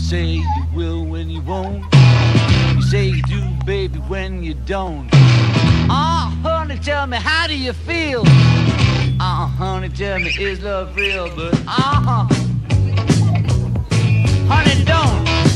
say you will when you won't. You say you do, baby, when you don't. Honey, tell me, how do you feel? Honey, tell me, is love real? But honey, don't.